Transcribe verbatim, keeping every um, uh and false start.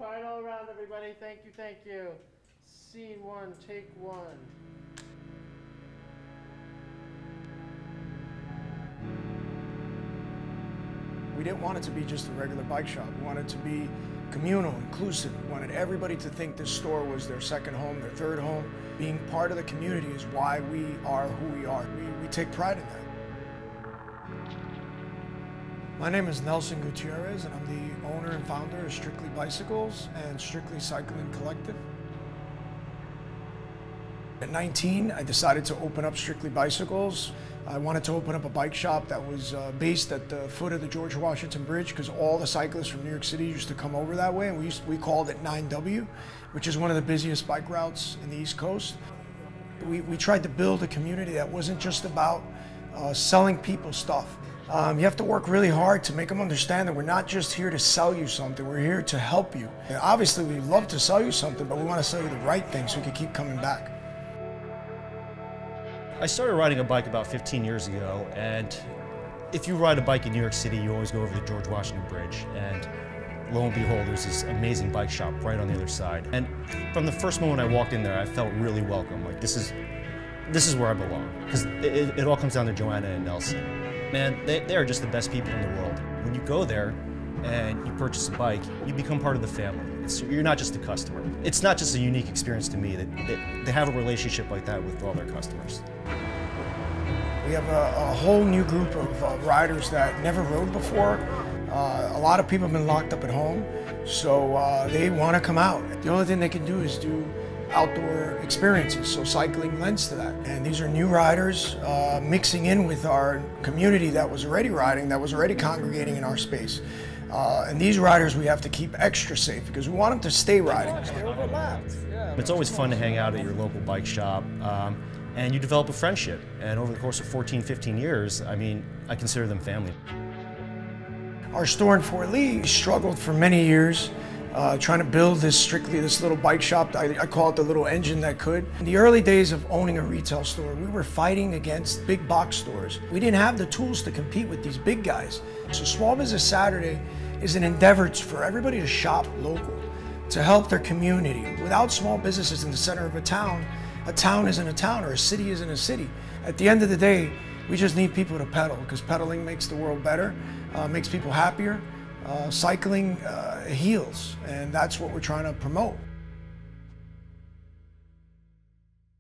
Final round, everybody. Thank you, thank you. Scene one, take one. We didn't want it to be just a regular bike shop. We wanted it to be communal, inclusive. We wanted everybody to think this store was their second home, their third home. Being part of the community is why we are who we are. We, we take pride in that. My name is Nelson Gutierrez, and I'm the owner and founder of Strictly Bicycles and Strictly Cycling Collective. At nineteen, I decided to open up Strictly Bicycles. I wanted to open up a bike shop that was uh, based at the foot of the George Washington Bridge, because all the cyclists from New York City used to come over that way, and we, used, we called it nine W, which is one of the busiest bike routes in the East Coast. We, we tried to build a community that wasn't just about uh, selling people stuff. Um, you have to work really hard to make them understand that we're not just here to sell you something, we're here to help you. And obviously, we love to sell you something, but we want to sell you the right thing so we can keep coming back. I started riding a bike about fifteen years ago, and if you ride a bike in New York City, you always go over the George Washington Bridge, and lo and behold, there's this amazing bike shop right on the other side. And from the first moment I walked in there, I felt really welcome. Like, this is, this is where I belong, because it, it, it all comes down to Joanna and Nelson. Man, they, they are just the best people in the world. When you go there and you purchase a bike, you become part of the family. It's, you're not just a customer. It's not just a unique experience to me. That, that they have a relationship like that with all their customers. We have a, a whole new group of uh, riders that never rode before. Uh, a lot of people have been locked up at home, so uh, they want to come out. The only thing they can do is do outdoor experiences, so cycling lends to that. And these are new riders uh, mixing in with our community that was already riding, that was already congregating in our space. Uh, and these riders we have to keep extra safe because we want them to stay riding. Stay overlapped. Yeah. It's always fun to hang out at your local bike shop, um, and you develop a friendship. And over the course of fourteen, fifteen years, I mean, I consider them family. Our store in Fort Lee struggled for many years uh, trying to build this strictly this little bike shop. I, I call it the little engine that could. In the early days of owning a retail store, we were fighting against big box stores. We didn't have the tools to compete with these big guys. So Small Business Saturday is an endeavor for everybody to shop local, to help their community. Without small businesses in the center of a town, a town isn't a town, or a city isn't a city. At the end of the day, we just need people to pedal, because pedaling makes the world better, uh, makes people happier. Uh, cycling uh, heals, and that's what we're trying to promote.